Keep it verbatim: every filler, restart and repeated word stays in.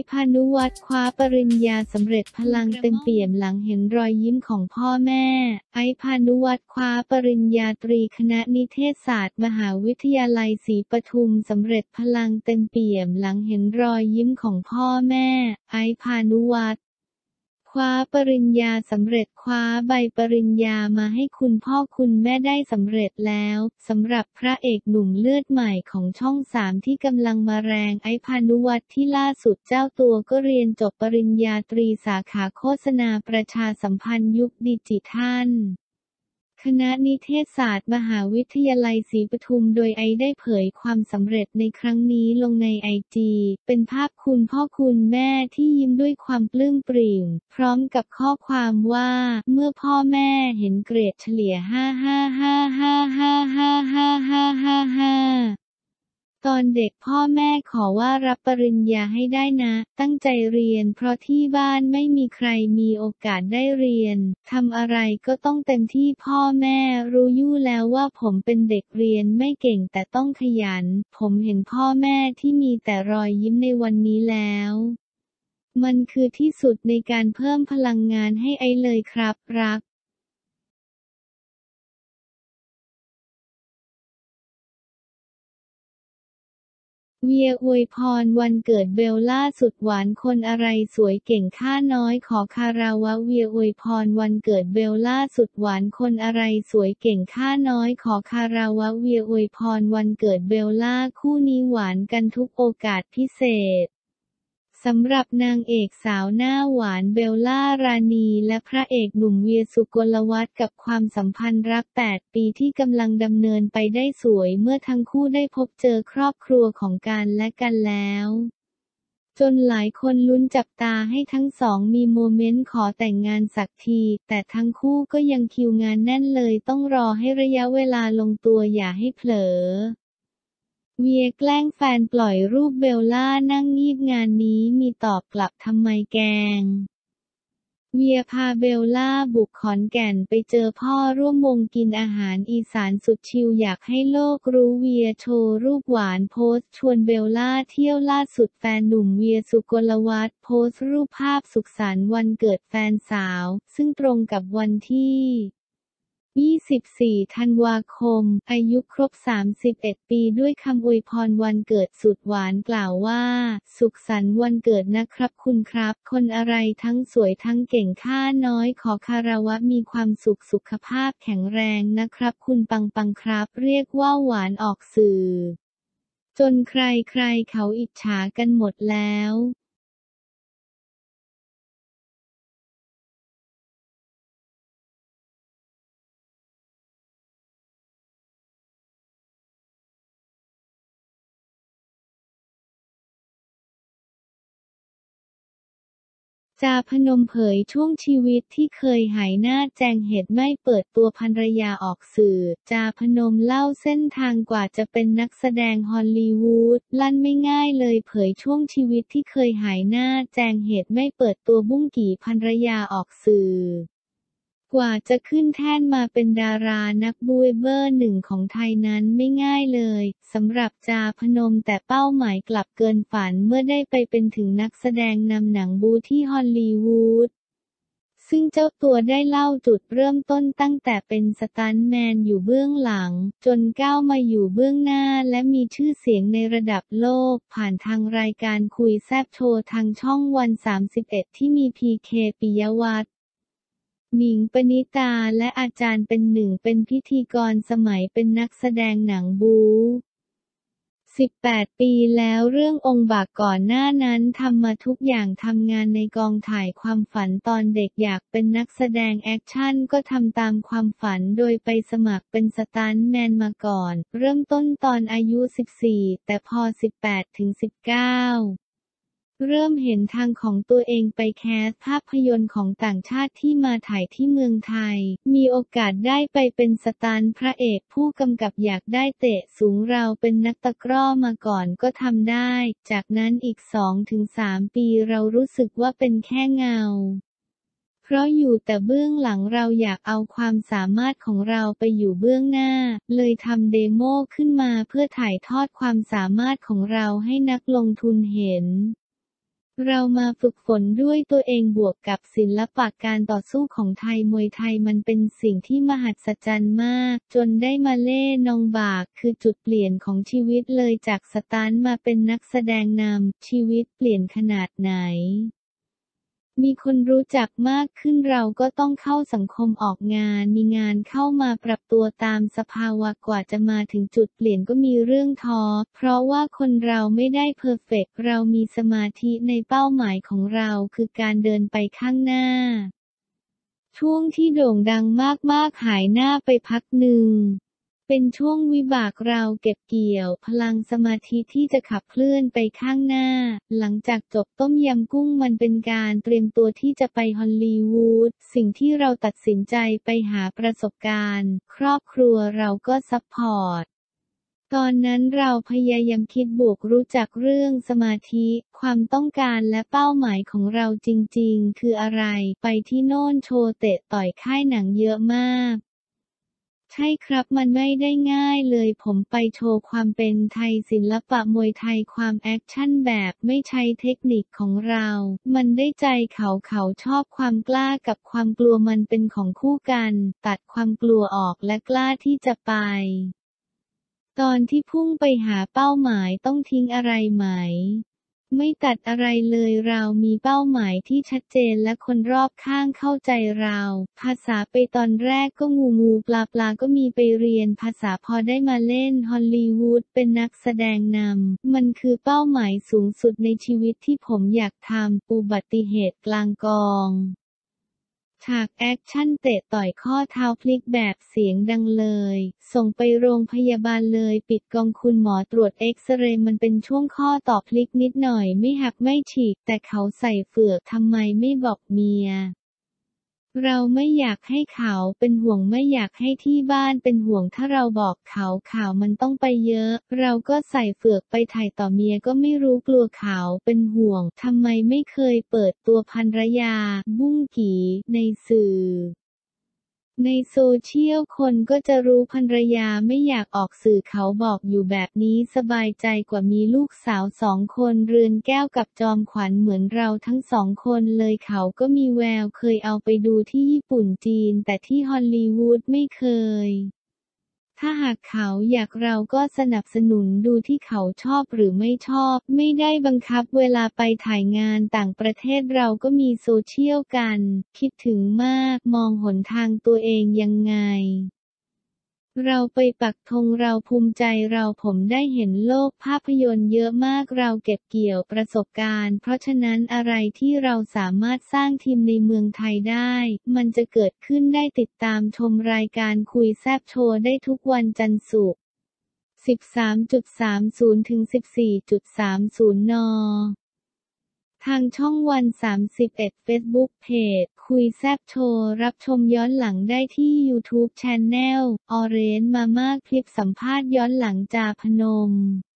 พานุวัฒน์คว้าปริญญาสำเร็จพลังเต็มเปี่ยมหลังเห็นรอยยิ้มของพ่อแม่ไอซ์ พานุวัฒน์คว้าปริญญาตรีคณะนิเทศศาสตร์มหาวิทยาลัยศรีปทุมสำเร็จพลังเต็มเปี่ยมหลังเห็นรอยยิ้มของพ่อแม่ไอซ์ พานุวัฒน์คว้าปริญญาสำเร็จคว้าใบปริญญามาให้คุณพ่อคุณแม่ได้สำเร็จแล้วสำหรับพระเอกหนุ่มเลือดใหม่ของช่องสามที่กำลังมาแรงไอซ์ พานุวัฒน์ที่ล่าสุดเจ้าตัวก็เรียนจบปริญญาตรีสาขาโฆษณาประชาสัมพันธ์ยุคดิจิทัลคณะนิเทศศาสตร์มหาวิทยาลัยศรีปทุมโดยไอซ์ได้เผยความสำเร็จในครั้งนี้ลงในไอจีเป็นภาพคุณพ่อคุณแม่ที่ยิ้มด้วยความปลื้มปริ่มพร้อมกับข้อความว่าเมื่อพ่อแม่เห็นเกรดเฉลี่ยห้า ห้า ห้า ห้า ห้า ห้า ห้า ห้า ห้า ห้าตอนเด็กพ่อแม่ขอว่ารับปริญญาให้ได้นะตั้งใจเรียนเพราะที่บ้านไม่มีใครมีโอกาสได้เรียนทำอะไรก็ต้องเต็มที่พ่อแม่รู้อยู่แล้วว่าผมเป็นเด็กเรียนไม่เก่งแต่ต้องขยันผมเห็นพ่อแม่ที่มีแต่รอยยิ้มในวันนี้แล้วมันคือที่สุดในการเพิ่มพลังงานให้ไอเลยครับรักเวียอวยพรวันเกิดเบลล่าสุดหวานคนอะไรสวยเก่งข้าน้อยขอคาราวะเวียอวยพรวันเกิดเบลล่าสุดหวานคนอะไรสวยเก่งข้าน้อยขอคาราวะเวียอวยพรวันเกิดเบลล่าคู่นี้หวานกันทุกโอกาสพิเศษสำหรับนางเอกสาวหน้าหวานเบลล่ารานีและพระเอกหนุ่มเวียสุกลวัฒน์กับความสัมพันธ์รักแปดปีที่กำลังดำเนินไปได้สวยเมื่อทั้งคู่ได้พบเจอครอบครัวของกันและกันแล้วจนหลายคนลุ้นจับตาให้ทั้งสองมีโมเมนต์ขอแต่งงานสักทีแต่ทั้งคู่ก็ยังคิวงานแน่นเลยต้องรอให้ระยะเวลาลงตัวอย่าให้เผลอเวียแกล้งแฟนปล่อยรูปเบลล่านั่งงีบงานนี้มีตอบกลับทำไมแกงเวียพาเบลล่าบุกขอนแก่นไปเจอพ่อร่วมวงกินอาหารอีสานสุดชิลอยากให้โลกรู้เวียโชว์รูปหวานโพสต์ชวนเบลล่าเที่ยวล่าสุดแฟนหนุ่มเวียสุกลวัฒน์โพสต์รูปภาพสุขสันต์วันเกิดแฟนสาวซึ่งตรงกับวันที่ยี่สิบสี่ธันวาคมอายุครบสามสิบเอ็ดปีด้วยคำอวยพรวันเกิดสุดหวานกล่าวว่าสุขสันต์วันเกิดนะครับคุณครับคนอะไรทั้งสวยทั้งเก่งข้าน้อยขอคารวะมีความสุขสุขภาพแข็งแรงนะครับคุณปังปังครับเรียกว่าหวานออกสื่อจนใครใครเขาอิจฉากันหมดแล้วจาพนมเผยช่วงชีวิตที่เคยหายหน้าแจงเหตุไม่เปิดตัวภรรยาออกสื่อจาพนมเล่าเส้นทางกว่าจะเป็นนักแสดงฮอลลีวูดลั่นไม่ง่ายเลยเผยช่วงชีวิตที่เคยหายหน้าแจงเหตุไม่เปิดตัวบุ้งกี่ภรรยาออกสื่อกว่าจะขึ้นแท่นมาเป็นดารานักบู๊เบอร์หนึ่งของไทยนั้นไม่ง่ายเลยสำหรับจาพนมแต่เป้าหมายกลับเกินฝันเมื่อได้ไปเป็นถึงนักแสดงนำหนังบู๊ที่ฮอลลีวูดซึ่งเจ้าตัวได้เล่าจุดเริ่มต้นตั้งแต่เป็นสตันท์แมนอยู่เบื้องหลังจนก้าวมาอยู่เบื้องหน้าและมีชื่อเสียงในระดับโลกผ่านทางรายการคุยแซ่บโชว์ทางช่องวันสามสิบเอ็ดที่มีพีเคปิยวัฒน์หนิงปณิตาและอาจารย์เป็นหนึ่งเป็นพิธีกรสมัยเป็นนักแสดงหนังบู๊สิบแปดปีแล้วเรื่ององค์บากก่อนหน้านั้นทำมาทุกอย่างทำงานในกองถ่ายความฝันตอนเด็กอยากเป็นนักแสดงแอคชั่นก็ทำตามความฝันโดยไปสมัครเป็นสตันท์แมนมาก่อนเริ่มต้นตอนอายุสิบสี่แต่พอสิบแปดถึงสิบเก้าเริ่มเห็นทางของตัวเองไปแคสภาพยนตร์ของต่างชาติที่มาถ่ายที่เมืองไทยมีโอกาสได้ไปเป็นสตันท์พระเอกผู้กำกับอยากได้เตะสูงเราเป็นนักตะกร้อมาก่อนก็ทำได้จากนั้นอีก สองถึงสาม ปีเรารู้สึกว่าเป็นแค่เงาเพราะอยู่แต่เบื้องหลังเราอยากเอาความสามารถของเราไปอยู่เบื้องหน้าเลยทำเดโมขึ้นมาเพื่อถ่ายทอดความสามารถของเราให้นักลงทุนเห็นเรามาฝึกฝนด้วยตัวเองบวกกับศิลปะการต่อสู้ของไทยมวยไทยมันเป็นสิ่งที่มหัศจรรย์มากจนได้มาเล่นองบากคือจุดเปลี่ยนของชีวิตเลยจากสตันท์มาเป็นนักแสดงนำชีวิตเปลี่ยนขนาดไหนมีคนรู้จักมากขึ้นเราก็ต้องเข้าสังคมออกงานมีงานเข้ามาปรับตัวตามสภาวะกว่าจะมาถึงจุดเปลี่ยนก็มีเรื่องท้อเพราะว่าคนเราไม่ได้เพอร์เฟกต์เรามีสมาธิในเป้าหมายของเราคือการเดินไปข้างหน้าช่วงที่โด่งดังมากๆหายหน้าไปพักหนึ่งเป็นช่วงวิบากเราเก็บเกี่ยวพลังสมาธิที่จะขับเคลื่อนไปข้างหน้าหลังจากจบต้มยำกุ้งมันเป็นการเตรียมตัวที่จะไปฮอลลีวูดสิ่งที่เราตัดสินใจไปหาประสบการณ์ครอบครัวเราก็ซัพพอร์ตตอนนั้นเราพยายามคิดบวกรู้จักเรื่องสมาธิความต้องการและเป้าหมายของเราจริงๆคืออะไรไปที่โน่นโชว์เตะต่อยค่ายหนังเยอะมากใช่ครับมันไม่ได้ง่ายเลยผมไปโชว์ความเป็นไทยศิลปะมวยไทยความแอคชั่นแบบไม่ใช้เทคนิคของเรามันได้ใจเขาเขาชอบความกล้ากับความกลัวมันเป็นของคู่กันตัดความกลัวออกและกล้าที่จะไปตอนที่พุ่งไปหาเป้าหมายต้องทิ้งอะไรไหมไม่ตัดอะไรเลยเรามีเป้าหมายที่ชัดเจนและคนรอบข้างเข้าใจเราภาษาไปตอนแรกก็งูงูปลาปลาก็มีไปเรียนภาษาพอได้มาเล่นฮอลลีวูดเป็นนักแสดงนำมันคือเป้าหมายสูงสุดในชีวิตที่ผมอยากทำอุบัติเหตุกลางกองฉากแอคชั่นเตะต่อยข้อเท้าพลิกแบบเสียงดังเลยส่งไปโรงพยาบาลเลยปิดกองคุณหมอตรวจเอ็กซเรย์มันเป็นช่วงข้อต่อพลิกนิดหน่อยไม่หักไม่ฉีกแต่เขาใส่เฝือกทำไมไม่บอกเมียเราไม่อยากให้เขาเป็นห่วงไม่อยากให้ที่บ้านเป็นห่วงถ้าเราบอกเขาข่าวมันต้องไปเยอะเราก็ใส่เฝือกไปถ่ายต่อเมียก็ไม่รู้กลัวเขาเป็นห่วงทำไมไม่เคยเปิดตัวภรรยาบุ้งกี่ในสื่อในโซเชียลคนก็จะรู้ภรรยาไม่อยากออกสื่อเขาบอกอยู่แบบนี้สบายใจกว่ามีลูกสาวสองคนเรือนแก้วกับจอมขวัญเหมือนเราทั้งสองคนเลยเขาก็มีแววเคยเอาไปดูที่ญี่ปุ่นจีนแต่ที่ฮอลลีวูดไม่เคยถ้าหากเขาอยากเราก็สนับสนุนดูที่เขาชอบหรือไม่ชอบไม่ได้บังคับเวลาไปถ่ายงานต่างประเทศเราก็มีโซเชียลกันคิดถึงมากมองหนทางตัวเองยังไงเราไปปักธงเราภูมิใจเราผมได้เห็นโลกภาพยนตร์เยอะมากเราเก็บเกี่ยวประสบการณ์เพราะฉะนั้นอะไรที่เราสามารถสร้างทีมในเมืองไทยได้มันจะเกิดขึ้นได้ติดตามชมรายการคุยแซ่บโชว์ได้ทุกวันจันทร์ศุกร์ สิบสามจุดสามศูนย์ ถึง สิบสี่จุดสามศูนย์ น.ทางช่องวันสามสิบเอ็ดเฟซบุ๊กเพจคุยแซ่บโชว์รับชมย้อนหลังได้ที่ยูทูบแชนแนลออเรนจ์มาม่าคลิปสัมภาษณ์ย้อนหลังจาพนม